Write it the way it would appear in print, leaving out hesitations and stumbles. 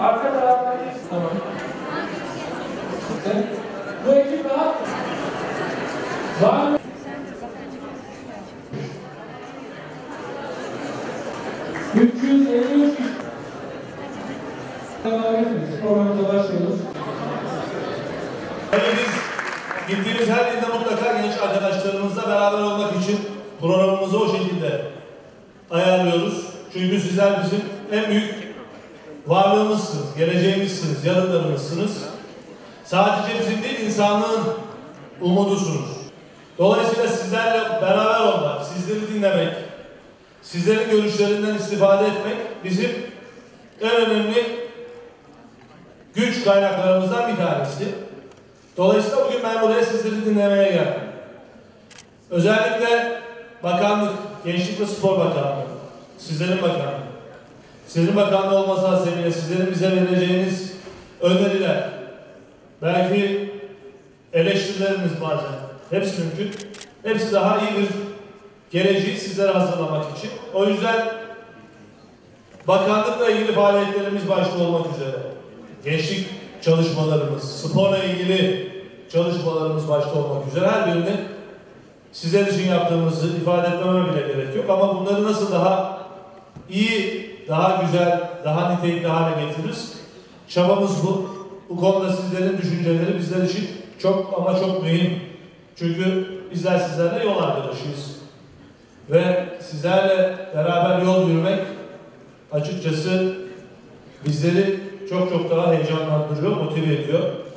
Arka taraftan geç. Tamam. Bu ekip rahat. Var mı? ...353 kişi. Programımıza başlıyoruz. Biz gittiğimiz her ilde mutlaka genç arkadaşlarımızla beraber olmak için programımızı o şekilde ayarlıyoruz. Çünkü sizler bizim en büyük varlığımızsınız, geleceğimizsiniz, yarınlarımızsınız. Sadece bizim değil, insanlığın umudusunuz. Dolayısıyla sizlerle beraber olmak, sizleri dinlemek, sizlerin görüşlerinden istifade etmek bizim en önemli güç kaynaklarımızdan bir tanesi. Dolayısıyla bugün ben buraya sizleri dinlemeye geldim. Özellikle bakanlık, Gençlik ve Spor Bakanlığı, sizlerin bakanlığı, sizin bakanlığı olması hasebiyle sizlerin bize vereceğiniz öneriler, belki eleştirileriniz bazen, hepsi mümkün. Hepsi daha iyi bir geleceği sizlere hazırlamak için. O yüzden bakanlıkla ilgili faaliyetlerimiz başta olmak üzere, gençlik çalışmalarımız, sporla ilgili çalışmalarımız başta olmak üzere her birini sizler için yaptığımızı ifade etmeme bile gerek yok. Ama bunları nasıl daha iyi, daha güzel, daha nitelikli hale getiririz? Çabamız bu. Bu konuda sizlerin düşünceleri bizler için çok ama çok mühim. Çünkü bizler sizlerle yol arkadaşıyız. Ve sizlerle beraber yol yürümek açıkçası bizleri çok çok daha heyecanlandırıyor, motive ediyor.